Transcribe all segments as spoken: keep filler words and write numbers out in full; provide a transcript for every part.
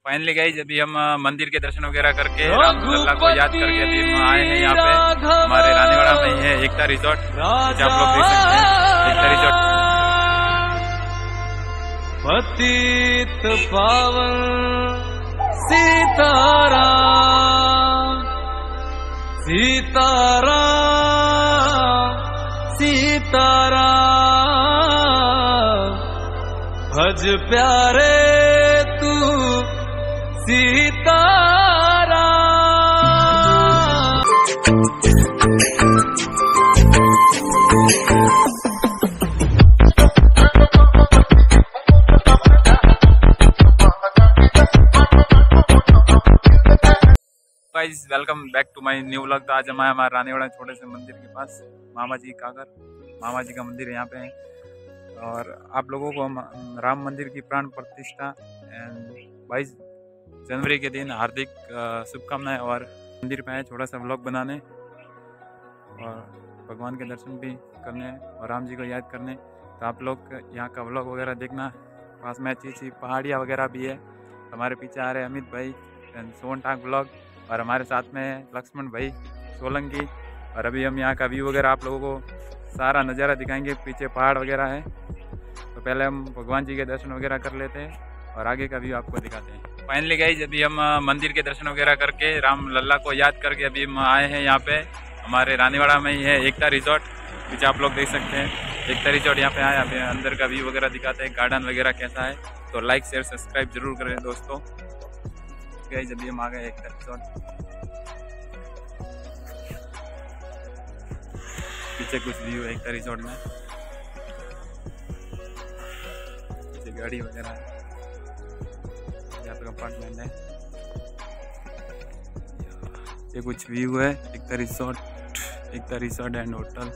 Finally guys अभी हम मंदिर के दर्शन वगैरह करके रामलला को याद करके अभी हम आए हैं यहाँ पे हमारे रानीवाड़ा में ही है एकता रिजॉर्ट, जहाँ आप लोग देख सकते हैं एकता रिजॉर्ट। पतित पावन सीताराम सीताराम सीताराम भज प्यारे तू Sitaram. Guys welcome back to my new vlog. तो आज हम आए हमारे रानीवाड़ा छोटे से मंदिर के पास, मामा जी का घर, मामा जी का मंदिर यहाँ पे है। और आप लोगों को राम मंदिर की प्राण प्रतिष्ठा एंड बाईस जनवरी के दिन हार्दिक शुभकामनाएं। और मंदिर पे आए छोटा सा व्लॉग बनाने और भगवान के दर्शन भी करने और राम जी को याद करने। तो आप लोग यहाँ का व्लॉग वगैरह देखना। पास में अच्छी अच्छी पहाड़ियाँ वगैरह भी है। हमारे पीछे आ रहे हैं अमित भाई एंड सोन टाक व्लॉग, और हमारे साथ में लक्ष्मण भाई सोलंकी। और अभी हम यहाँ का व्यू वगैरह आप लोगों को सारा नज़ारा दिखाएंगे। पीछे पहाड़ वगैरह है, तो पहले हम भगवान जी के दर्शन वगैरह कर लेते हैं और आगे का व्यू आपको दिखाते हैं। फाइनली गाइस अभी हम मंदिर के दर्शन वगैरह करके रामलला को याद करके अभी हम आए हैं यहाँ पे हमारे रानीवाड़ा में ही है एकता रिजॉर्ट, पीछे आप लोग देख सकते हैं एकता रिजॉर्ट। यहाँ पे आए, अभी अंदर का व्यू वगैरह दिखाते हैं, गार्डन वगैरह कैसा है। तो लाइक शेयर सब्सक्राइब जरूर करें दोस्तों। गाइस अभी हम आ गए एकता रिजॉर्ट। पीछे कुछ व्यू है एकता रिजॉर्ट में, पीछे गाड़ी वगैरह है, यहाँ पे अपार्टमेंट है। ये कुछ व्यू है Ekta resort, Ekta resort and hotel.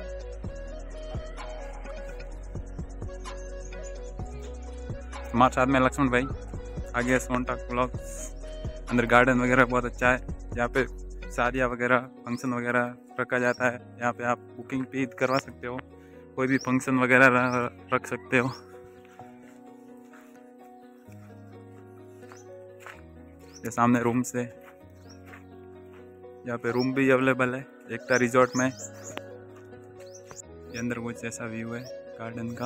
हमारे साथ में लक्ष्मण भाई, आगे सोनटाक ब्लॉग्स। अंदर गार्डन वगैरह बहुत अच्छा है, यहाँ पे शादियाँ वगैरह फंक्शन वगैरह रखा जाता है। यहाँ पे आप बुकिंग भी करवा सकते हो, कोई भी फंक्शन वगैरह रख सकते हो। ये सामने रूम से, यहाँ पे रूम भी अवेलेबल है एकता रिजॉर्ट में। ये अंदर कुछ ऐसा व्यू है गार्डन का।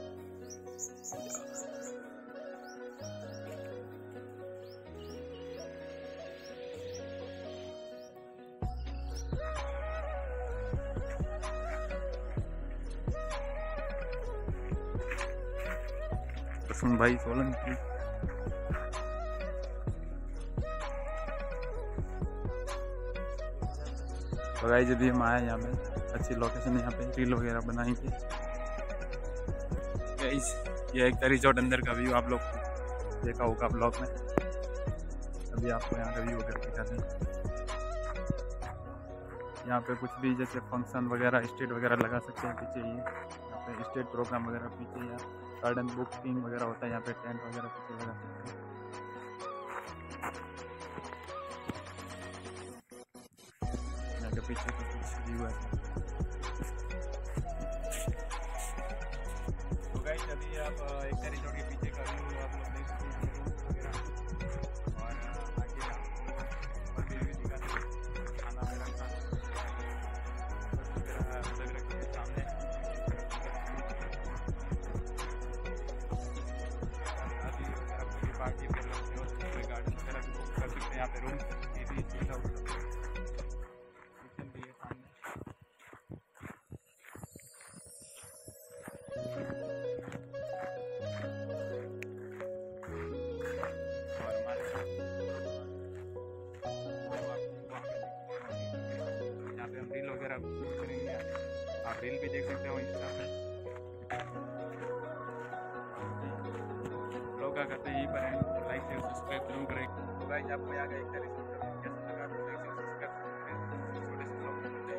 सुन भाई सोलंकी। तो गाइस अभी हम आए यहाँ पे, अच्छी लोकेशन है यहाँ पे, रील वगैरह बनाएंगे। गाइस ये एकता रिजॉर्ट अंदर का व्यू आप लोग देखा होगा ब्लॉग में। अभी आपको यहाँ का व्यू वगैरह दिखाते हैं। यहाँ पे कुछ भी जैसे फंक्शन वगैरह स्टेज वगैरह लगा सकते हैं। पीछे ये यहाँ पे स्टेज प्रोग्राम वगैरह, पीछे यहाँ गार्डन बुकिंग वगैरह होता है। यहाँ पे टेंट वगैरह पीछे लगा सकते हैं। यहाँ के पीछे का कुछ व्यू है। तो गाइस अभी आप एकता रिजॉर्ट के पीछे का व्यू आप लोग देख सकते हैं वगैरह, और आगे और भी दिखाते हैं खाना वगैरह का अलग रखे हैं सामने। पार्टी पे गार्डन वगैरह भी बुक कर सकते हैं। यहाँ पे रूम की भी सुविधा उपलब्ध है। किचन भी है सामने। और हमारे यहाँ पे हम रील वगैरह शूट करेंगे, आप रील भी देख सकते हो इंस्टा पे। लोग क्या करते हैं यहीं पर हैं, लाइक शेयर सब्सक्राइब जरूर करें। तो गाइस आपको यहाँ का एकता रिजॉर्ट कैसा लगा तो लाइक शेयर सब्सक्राइब करें। छोटे से ब्लॉग में बताइए।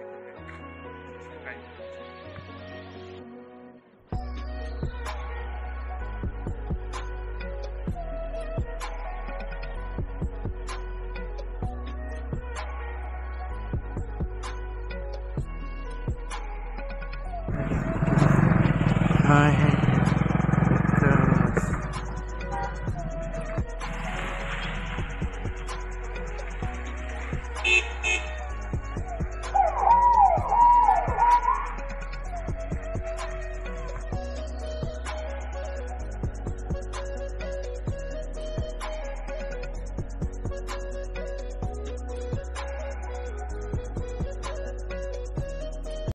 हाय